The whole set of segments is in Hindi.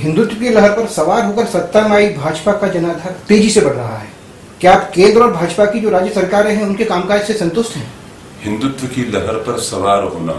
हिंदुत्व की लहर पर सवार होकर सत्ता में आई भाजपा का जनाधार तेजी से बढ़ रहा है। क्या आप केंद्र और भाजपा की जो राज्य सरकारें हैं उनके कामकाज से संतुष्ट हैं? हिंदुत्व की लहर पर सवार होना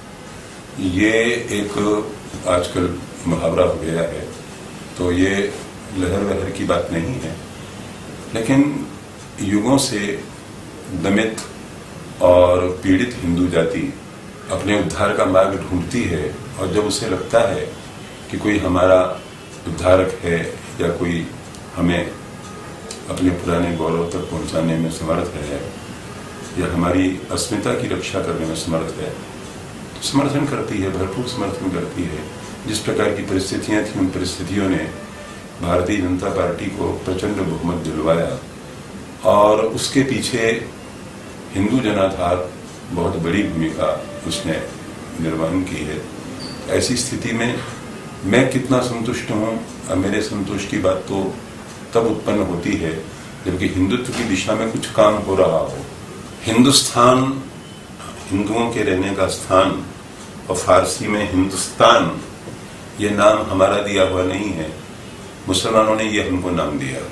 ये एक आजकल मुहावरा हो गया है, तो ये लहर वहर की बात नहीं है। लेकिन युगों से दमित और पीड़ित हिंदू जाति अपने उद्धार का मार्ग ढूंढती है, और जब उसे लगता है कि कोई हमारा उद्धारक है या कोई हमें अपने पुराने गौरव तक पहुंचाने में समर्थ है या हमारी अस्मिता की रक्षा करने में समर्थ है, तो समर्थन करती है, भरपूर समर्थन करती है। जिस प्रकार की परिस्थितियां थी, उन परिस्थितियों ने भारतीय जनता पार्टी को प्रचंड बहुमत दिलवाया, और उसके पीछे हिंदू जनाधार बहुत बड़ी भूमिका उसने निर्वहन की है। ऐसी स्थिति में मैं कितना संतुष्ट हूं, और मेरे संतोष की बात तो तब उत्पन्न होती है जबकि हिंदुत्व की दिशा में कुछ काम हो रहा हो। हिंदुस्तान हिंदुओं के रहने का स्थान, और फारसी में हिंदुस्तान ये नाम हमारा दिया हुआ नहीं है, मुसलमानों ने ये हमको नाम दिया।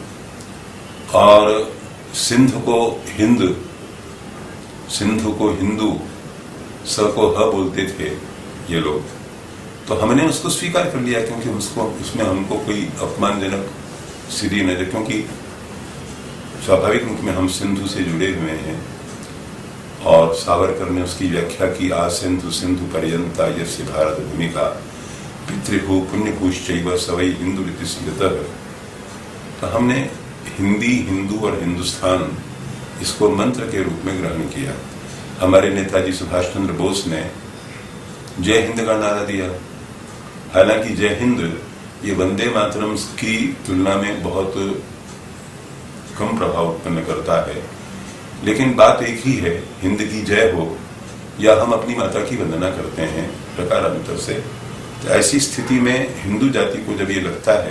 और सिंध को हिंद, सिंधु को हिंदू, स को ह बोलते थे ये लोग, तो हमने उसको स्वीकार कर लिया क्योंकि उसमें हमको कोई अपमानजनक स्थिति न, क्योंकि स्वाभाविक रूप में हम सिंधु से जुड़े हुए हैं। और सावरकर ने उसकी व्याख्या की, आ सिंधु सिंधु पर्यंता यस्य भारत भूमिका पितृभू पुण्यभूश्चैव सवै हिंदू रीति स्मृतः। तो हमने हिंदी, हिंदू और हिंदुस्तान इसको मंत्र के रूप में ग्रहण किया। हमारे नेताजी सुभाष चंद्र बोस ने जय हिंद का नारा दिया। हालांकि जय हिंद ये वंदे मातरम की तुलना में बहुत कम प्रभाव उत्पन्न करता है, लेकिन बात एक ही है, हिंद की जय हो या हम अपनी माता की वंदना करते हैं प्रकारांतर से। तो ऐसी स्थिति में हिंदू जाति को जब ये लगता है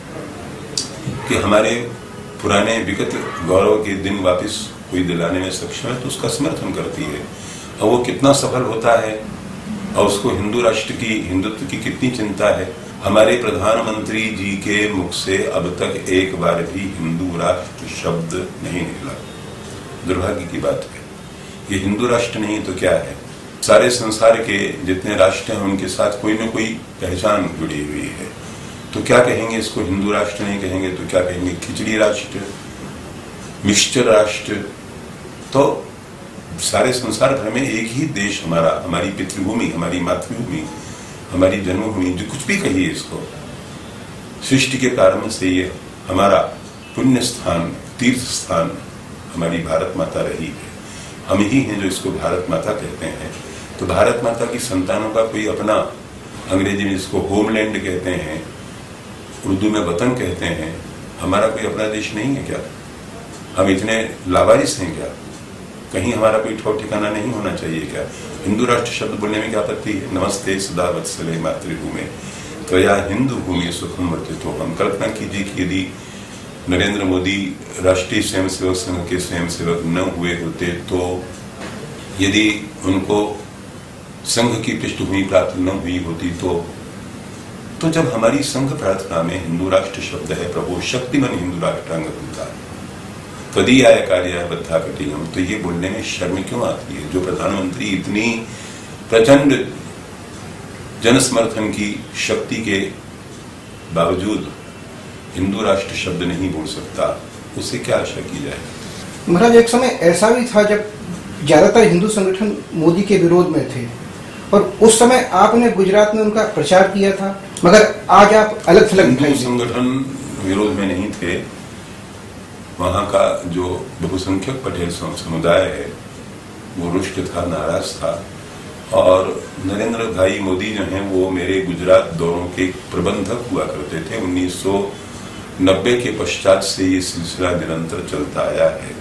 कि हमारे पुराने विगत गौरव के दिन वापस कोई दिलाने में सक्षम है, तो उसका समर्थन करती है। और वो कितना सफल होता है, और उसको हिंदू राष्ट्र की, हिंदुत्व की कितनी चिंता है। हमारे प्रधानमंत्री जी के मुख से अब तक एक बार भी हिंदू राष्ट्र शब्द नहीं निकला। दुर्भाग्य की बात है। ये हिंदू राष्ट्र नहीं तो क्या है? सारे संसार के जितने राष्ट्र हैं उनके साथ कोई न कोई पहचान जुड़ी हुई है। तो क्या कहेंगे इसको? हिंदू राष्ट्र नहीं कहेंगे तो क्या कहेंगे? खिचड़ी राष्ट्र, मिश्र राष्ट्र। तो सारे संसार भर में एक ही देश हमारा, हमारी पितृभूमि, हमारी मातृभूमि, हमारी जन्मभूमि, जो कुछ भी कहिए इसको, सृष्टि के प्रारंभ से ये हमारा पुण्य स्थान, तीर्थ स्थान हमारी भारत माता रही है। हम ही हैं जो इसको भारत माता कहते हैं। तो भारत माता की संतानों का कोई अपना, अंग्रेजी में इसको होमलैंड कहते हैं, उर्दू में वतन कहते हैं, हमारा कोई अपना देश नहीं है क्या? हम इतने लावारिस हैं क्या? कहीं हमारा कोई ठौर ठिकाना नहीं होना चाहिए क्या? हिंदू राष्ट्र शब्द बोलने में क्या आपत्ति है? नमस्ते सदा वत्सले मातृभूमि त्वया हिंदू भूमि सुखम वर्तितो। हम कल्पना कीजिए कि यदि नरेंद्र मोदी राष्ट्रीय स्वयंसेवक संघ के स्वयंसेवक न हुए होते, तो यदि उनको संघ की पृष्ठभूमि प्राप्त न हुई होती, तो जब हमारी संघ प्रार्थना में हिंदू राष्ट्र शब्द है, प्रभु शक्तिमन हिंदू राष्ट्रांग बनता है, तदीयाय कार्याय बद्धा कटिगम, तो ये बोलने में शर्म क्यों आती है? जो प्रधानमंत्री इतनी प्रचंड जनसमर्थन की शक्ति के बावजूद हिंदू राष्ट्र शब्द नहीं बोल सकता, उससे क्या आशा की जाए? महाराज, एक समय ऐसा भी था जब ज्यादातर हिंदू संगठन मोदी के विरोध में थे, और उस समय आपने गुजरात में उनका प्रचार किया था, मगर आज आप अलग थलग। हिंदू संगठन विरोध में नहीं थे। वहां का जो बहुसंख्यक पटेल समुदाय है वो रुष्ट था, नाराज था। और नरेंद्र भाई मोदी जो हैं वो मेरे गुजरात दौरों के प्रबंधक हुआ करते थे। 1990 के पश्चात से ये सिलसिला निरंतर चलता आया है,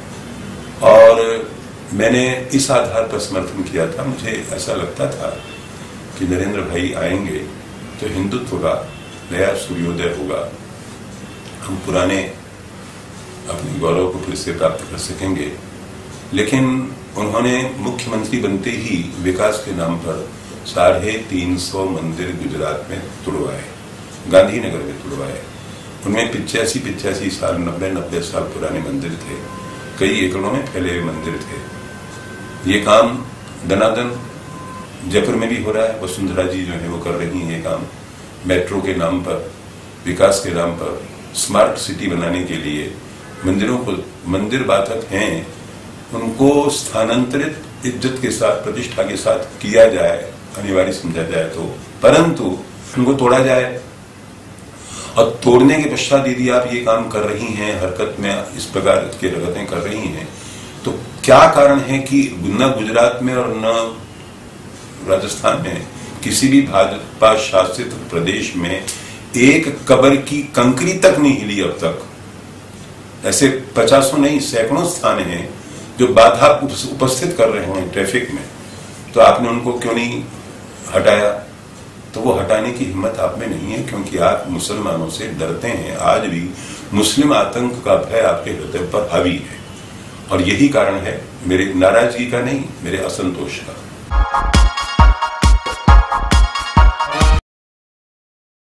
और मैंने इस आधार पर समर्थन किया था। मुझे ऐसा लगता था कि नरेंद्र भाई आएंगे तो हिंदुत्व का नया सूर्योदय होगा, हम पुराने अपने गौरव को फिर से प्राप्त कर सकेंगे। लेकिन उन्होंने मुख्यमंत्री बनते ही विकास के नाम पर 350 मंदिर गुजरात में तुड़वाए। गांधीनगर में तुड़वाए। उनमें 85 साल 90 साल पुराने मंदिर थे, कई एकड़ों में फैले हुए मंदिर थे। ये काम दनादन जयपुर में भी हो रहा है। वसुंधरा जी जो है वो कर रही है ये काम, मेट्रो के नाम पर, विकास के नाम पर, स्मार्ट सिटी बनाने के लिए मंदिरों को, मंदिर बाधक हैं उनको स्थानांतरित इज्जत के साथ, प्रतिष्ठा के साथ किया जाए, अनिवार्य समझा जाए तो, परंतु उनको तोड़ा जाए। और तोड़ने के पश्चात यदि आप ये काम कर रही हैं, हरकत में इस प्रकार की हरकतें कर रही हैं, तो क्या कारण है कि न गुजरात में और न राजस्थान में किसी भी भाजपा शासित प्रदेश में एक कब्र की कंकरी तक नहीं हिली अब तक? ऐसे 50 नहीं, सैकड़ों स्थान हैं जो बाधा उपस्थित कर रहे हों ट्रैफिक में, तो आपने उनको क्यों नहीं हटाया? तो वो हटाने की हिम्मत आप में नहीं है, क्योंकि आप मुसलमानों से डरते हैं। आज भी मुस्लिम आतंक का भय आपके हृदय पर हावी है, और यही कारण है मेरे नाराजगी का नहीं, मेरे असंतोष का।